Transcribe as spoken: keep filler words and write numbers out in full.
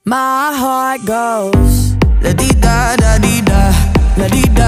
My heart goes la di da da di da, la di da.